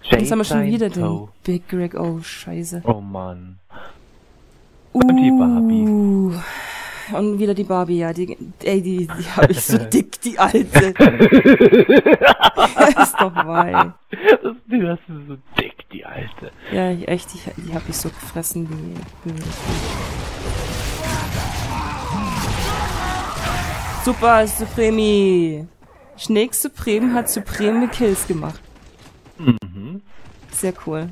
Jetzt haben wir schon wieder den Big Greg. Oh, scheiße. Oh Mann. Und die Barbie. Und wieder die Barbie, ja. Die habe ich so dick, die alte. Ist doch wahr. Die hast du so dick, die alte. Ja, echt, die habe ich so gefressen wie... Super, Supremi. Snake Supreme hat supreme Kills gemacht. Mhm. Sehr cool.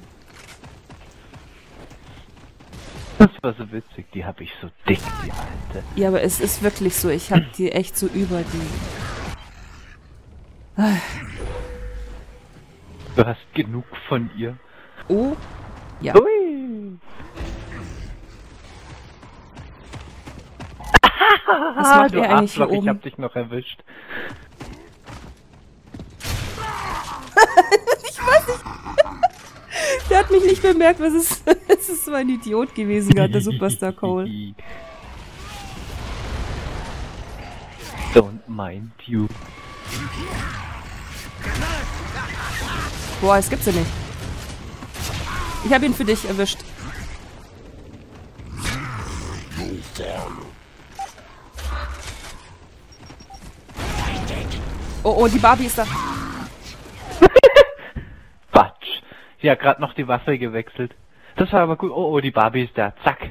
Das war so witzig, die habe ich so dick, die alte. Ja, aber es ist wirklich so, ich habe die echt so über die... Du hast genug von ihr. Oh, ja. Ui. Was macht er eigentlich hier oben? Ich hab dich noch erwischt. Ich weiß nicht. Der hat mich nicht bemerkt, was es ist. Es ist so ein Idiot gewesen, gerade der Superstar Cole. Don't mind you. Boah, es gibt's ja nicht. Ich habe ihn für dich erwischt. Oh, die Barbie ist da. Quatsch. Sie hat gerade noch die Waffe gewechselt. Das war aber gut. Oh, die Barbie ist da. Zack.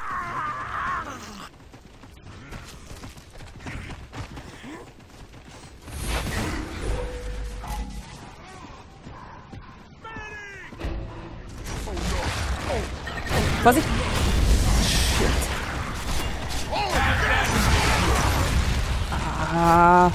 Vorsicht! Shit. Ah.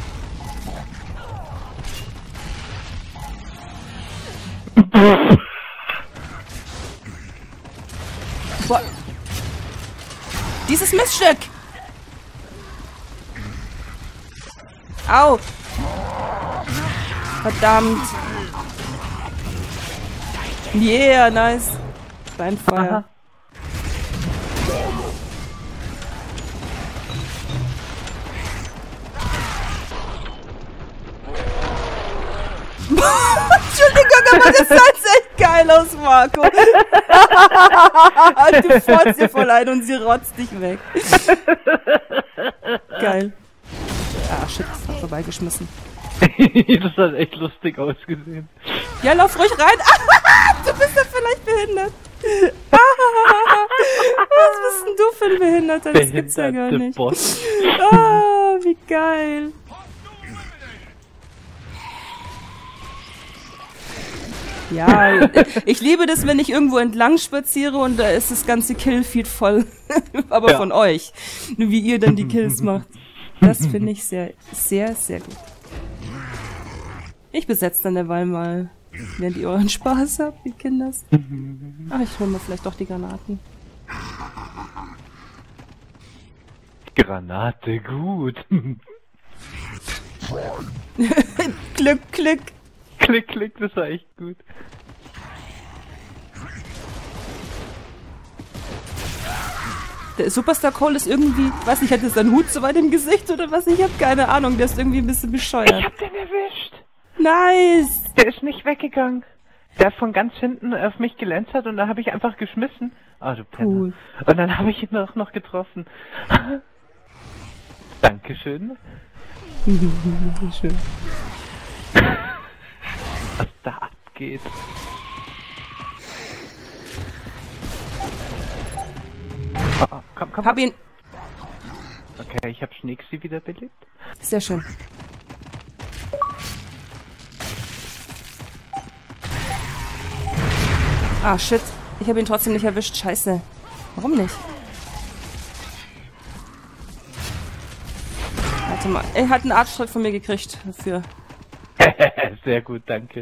Boah. Dieses Miststück! Au! Verdammt! Yeah, nice! Beinfeuer. Entschuldigung, aber das sah jetzt echt geil aus, Marco. Du fährst ihr voll ein und sie rotzt dich weg. Geil. Ah, shit, das hat vorbeigeschmissen. Das hat echt lustig ausgesehen. Ja, lauf ruhig rein. Du bist ja vielleicht behindert. Was bist denn du für ein Behinderter? Das gibt's ja gar nicht. Boss. Oh, wie geil. Ja, ich liebe das, wenn ich irgendwo entlang spaziere und da ist das ganze Killfeed voll. Aber ja, von euch. Nur wie ihr dann die Kills macht. Das finde ich sehr, sehr, sehr gut. Ich besetze dann derweil mal, während ihr euren Spaß habt, die Kinders. Ach, ich hole mir vielleicht doch die Granaten. Granate, gut. Glück, Glück. Klick, klick, das war echt gut. Der Superstar Cole ist irgendwie, weiß nicht, hat er seinen Hut so weit im Gesicht oder was? Ich hab keine Ahnung, der ist irgendwie ein bisschen bescheuert. Ich hab den erwischt. Nice. Der ist nicht weggegangen. Der hat von ganz hinten auf mich geläntert und da habe ich einfach geschmissen. Ah, du Penner. Cool. Und dann habe ich ihn auch noch getroffen. Dankeschön. Schön. Was da abgeht. Oh, komm. Hab ihn. Okay, ich hab Schneeksi wiederbelebt. Sehr schön. Ah, shit. Ich habe ihn trotzdem nicht erwischt. Scheiße. Warum nicht? Warte mal. Er hat einen Artstreik von mir gekriegt dafür. Sehr gut, danke.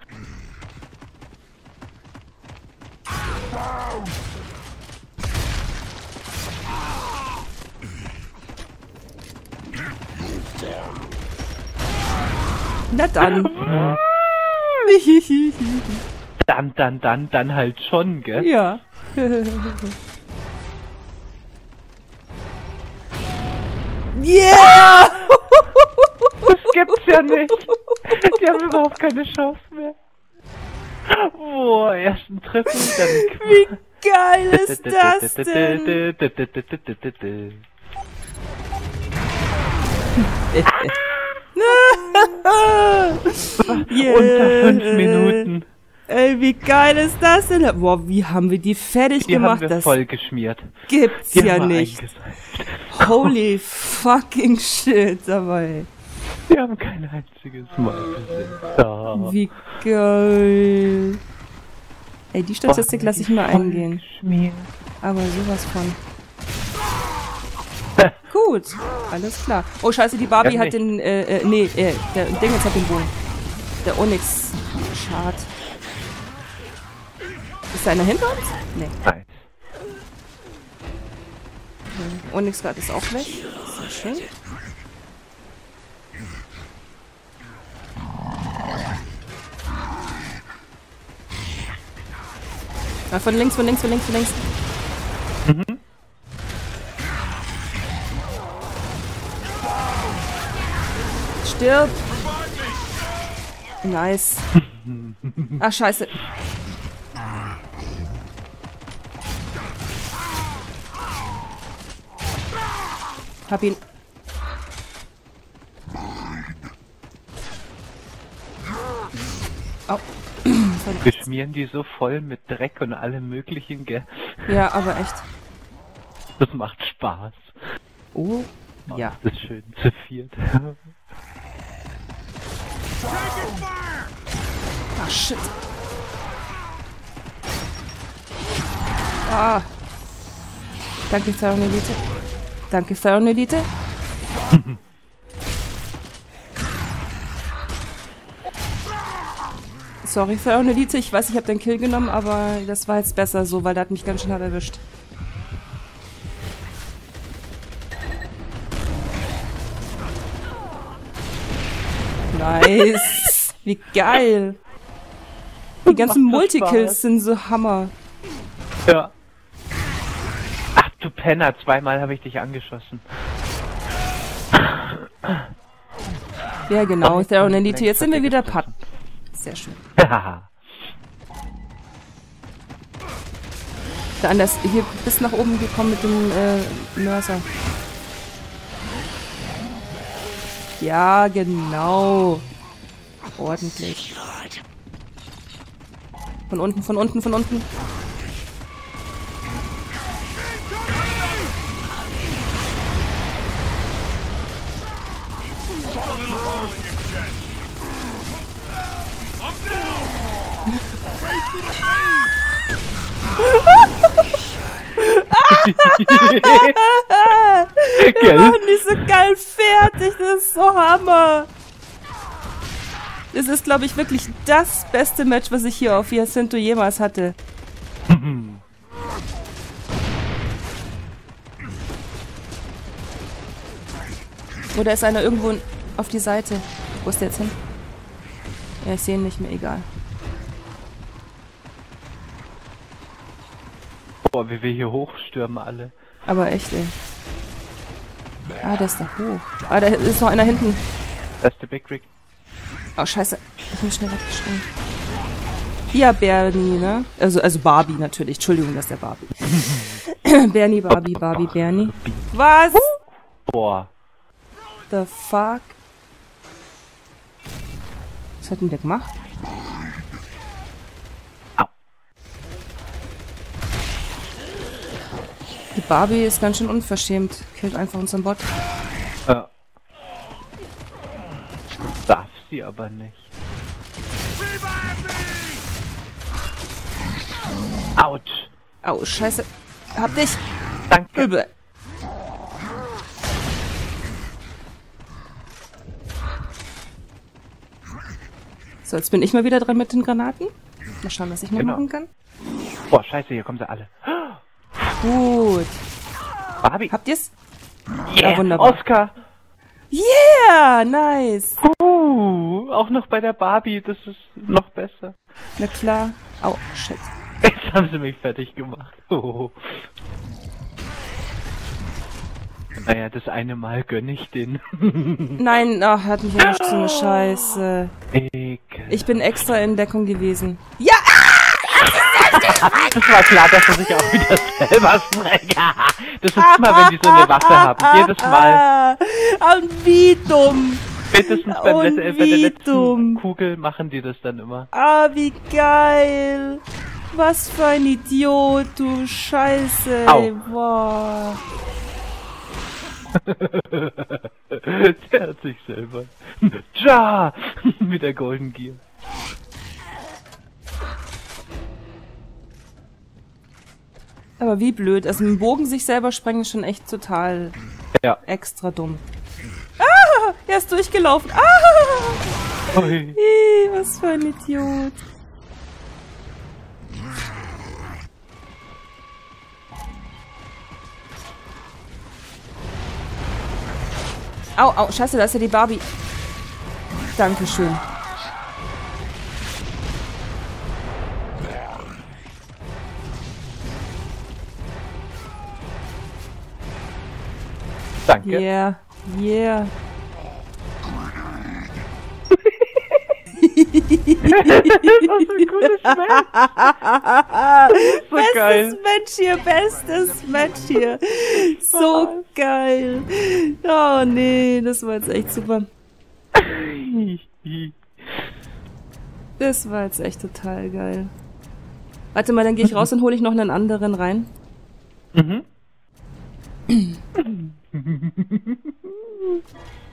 Na dann. Dann halt schon, gell? Ja. Yeah! Das gibt's ja nicht. Die haben überhaupt keine Chance mehr. ersten Triple, dann... Wie geil ist das denn? Unter 5 Minuten. Ey, wie geil ist das denn? Boah, wie haben wir die fertig gemacht? Die haben wir voll geschmiert. Gibt's ja nicht. Holy fucking shit, aber ey. Wir haben kein einziges Mal gesehen. Wie geil. Ey, die Statistik lasse ich mal eingehen. Aber sowas von. Gut, alles klar. Oh scheiße, die Barbie hat den, der Ding jetzt hat den Bogen. Der Onyx. Schade. Ist da einer hinter uns? Nee. Nein. Okay. Onyx gerade ist auch weg. Sehr schön. Ah, von links. Mhm. Stirb! Nice. Ach, scheiße. Hab ihn. Au. Wir schmieren die so voll mit Dreck und allem möglichen, gell? Ja, aber echt. Das macht Spaß. Oh, ja. Das ist schön zu viert. Ah, shit. Ah. Danke, Theraunelite. Danke, Theraunelite. Sorry, Theraunelite. Ich weiß, ich habe den Kill genommen, aber das war jetzt besser so, weil der hat mich ganz schön hart erwischt. Nice. Wie geil. Die ganzen Multikills sind so Hammer. Ja. Ach du Penner, zweimal habe ich dich angeschossen. Ja genau, Theraunelite. Jetzt sind wir wieder Patt. Sehr schön. Da anders hier bis nach oben gekommen mit dem Mörser. Ja, genau. Ordentlich. Von unten. Wir machen die so geil fertig, das ist so Hammer. Das ist, glaube ich, wirklich das beste Match, was ich hier auf Jacinto jemals hatte. Oder ist einer irgendwo auf die Seite? Wo ist der jetzt hin? Ja, ich sehe ihn nicht mehr, egal. Boah, wie wir hier hochstürmen alle. Aber echt, ey. Ah, der ist da hoch. Ah, da ist noch einer hinten. Das ist der Big Rig. Oh, scheiße. Ich muss schnell weggeschrieben. Ja, Bernie, ne? Also Barbie natürlich. Entschuldigung, das ist der Barbie. Bernie, Barbie, Bernie. Was? Boah. The fuck? Was hat denn der gemacht? Au. Die Barbie ist ganz schön unverschämt. Killt einfach unseren Bot. Darf sie aber nicht. Autsch. Au, scheiße. Hab dich. Danke. Übel. So, jetzt bin ich mal wieder dran mit den Granaten. Mal schauen, was ich noch machen kann. Boah, scheiße, hier kommen sie alle. Gut. Barbie. Habt ihr's? Yeah, Ja, wunderbar. Oscar. Yeah, nice. Auch noch bei der Barbie, das ist noch besser. Na klar. Au, shit. Jetzt haben sie mich fertig gemacht. Oh. Naja, das eine Mal gönne ich den. Nein, ach, hat mich erwischt, so eine Scheiße. Ekel. Ich bin extra in Deckung gewesen. Ja! Ah! Das war klar, dass er sich auch wieder selber sprengt. Das ist immer, wenn die so eine Waffe haben. Jedes Mal. Und wie dumm. Spätestens bei der letzten Kugel machen die das dann immer. Ah, wie geil. Was für ein Idiot, du Scheiße. Ey, boah. Der hat sich selber. Tja! Mit der Golden Gear. Aber wie blöd. Also mit dem Bogen sich selber sprengen ist schon echt total extra dumm. Ah! Er ist durchgelaufen. Ah! Ui. Was für ein Idiot. Au, au, scheiße, da ist ja die Barbie. Dankeschön. Danke. Yeah, yeah. Was für ein cooles Match. So bestes geil. Match hier, bestes Match hier. So geil. Oh nee, das war jetzt echt super. Das war jetzt echt total geil. Warte mal, dann gehe ich raus und hole ich noch einen anderen rein. Mhm.